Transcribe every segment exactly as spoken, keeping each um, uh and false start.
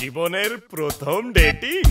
জীবনের প্রথম ডেটিং।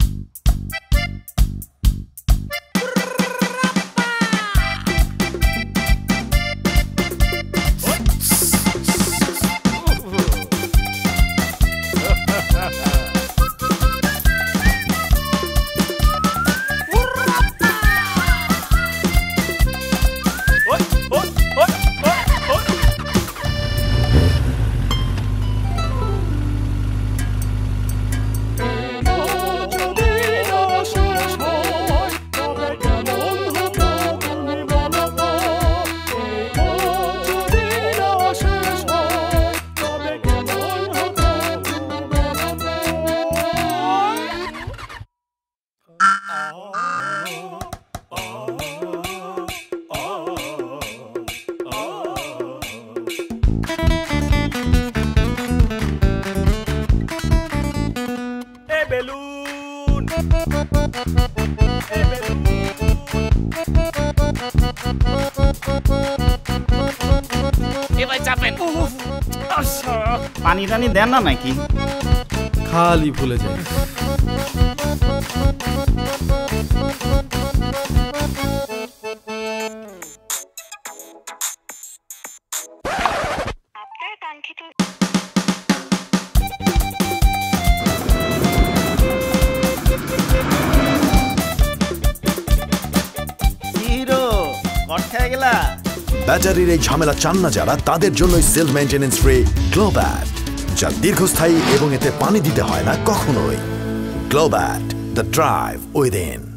পানি টানি দেন না নাকি? খালি ভুলে যায়। হিরো কট খেয়ে গেলা। ব্যাটারির এই ঝামেলা চান না যারা, তাদের জন্যই সেলফ মেইনটেনেন্স ফ্রি গ্লোব্যাট, যা দীর্ঘস্থায়ী এবং এতে পানি দিতে হয় না কখনোই। গ্লোব্যাট, দ্য ড্রাইভ উইদিন।